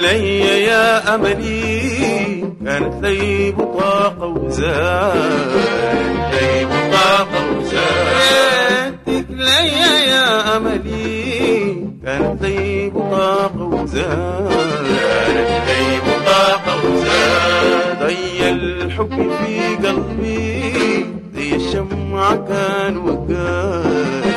لي يا أملي كانت لي بطاقة وزاد لي بطاقة وزاد ردك لي يا أملي كانت لي بطاقة وزاد لي بطاقة وزاد ضي الحب في قلبي زي الشمعة كان وقاد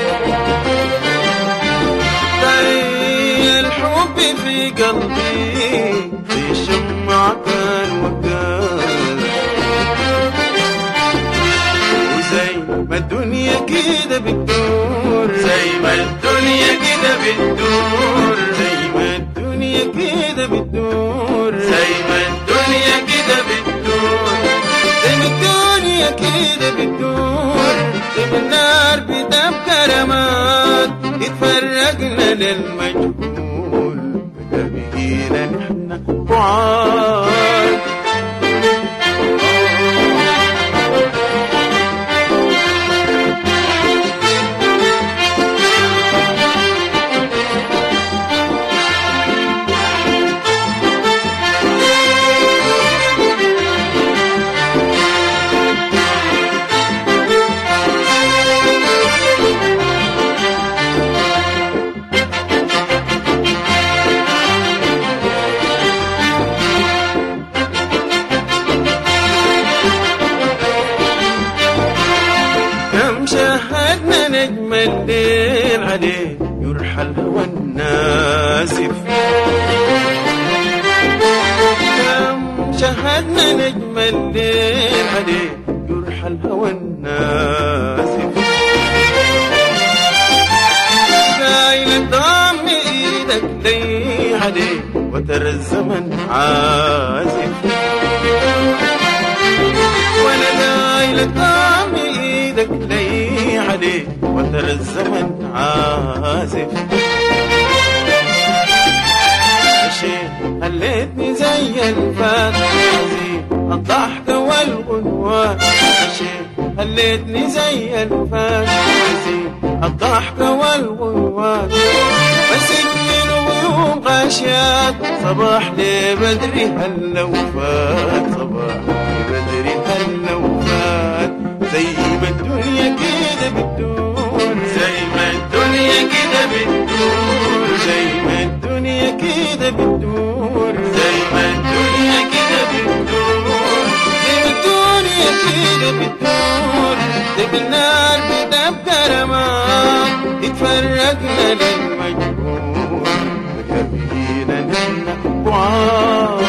ضي الحب في قلبي زي الشمعة كان وقاد وزي ما الدنيا كده بتدور زي ما الدنيا كده بتدور زي ما الدنيا كده بتدور زي ما الدنيا كده بتدور زي ما الدنيا كده بتدور زي ما النار بتبقى رماد اتفرقنا للمجهول بقى بقينا نحن بعاد شاهدنا نجم الليل عليه يرحى الهوى النازف كم شاهدنا نجم الليل عليه يرحى الهوى النازف قايل ضم ايدك لي عليه وترى الزمن عازف وانا قايل ضم ايدك لي عليه وترى الزمن عازف مشيت خليتني زي الفات حزين الضحك والغنوان مشيت خليتني زي الفات حزين الضحك والغنوان مسكني الغيوم غاشيات صباح لبدري هلا وفات صباح لبدري هلا وفات زي ما الدنيا كده بتدور زي ما الدنيا كده بتدور زي ما الدنيا كده بتدور زي ما الدنيا كده بتدور زي ما الدنيا كده بتدور زي ما النار بتبقى رماد اتفرقنا للمجهول بقى بقينا نحن بعاد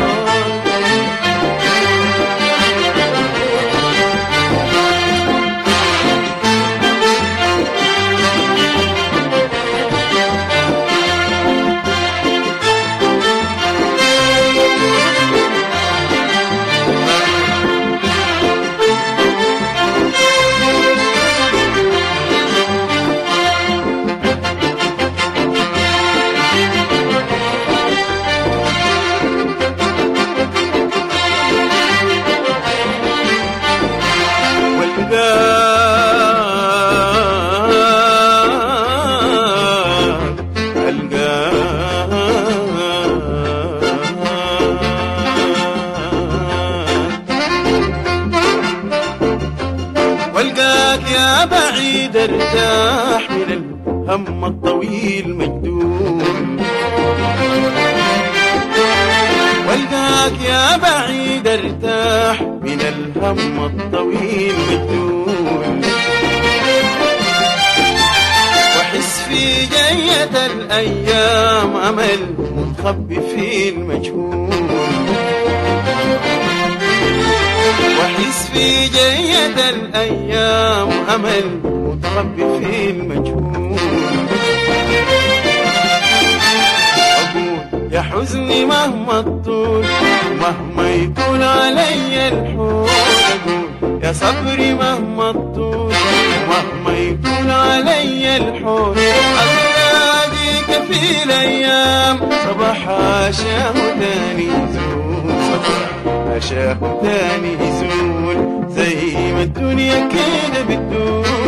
والقاك يا بعيد ارتاح من الهم الطويل مجدول والقاك يا بعيد ارتاح من الهم الطويل مجدول واحس في جية الايام امل متخبي في المجهول واحس في جية الأيام أمل متخبي في المجهول أقول يا حزني مهما الطول ومهما يطول علي الحول أقول يا صبري مهما الطول ومهما يطول علي الحول أناديك في الأيام صباح عشاه تاني يزول صباح عشاه تاني يزول زي ما الدنيا كده بتدور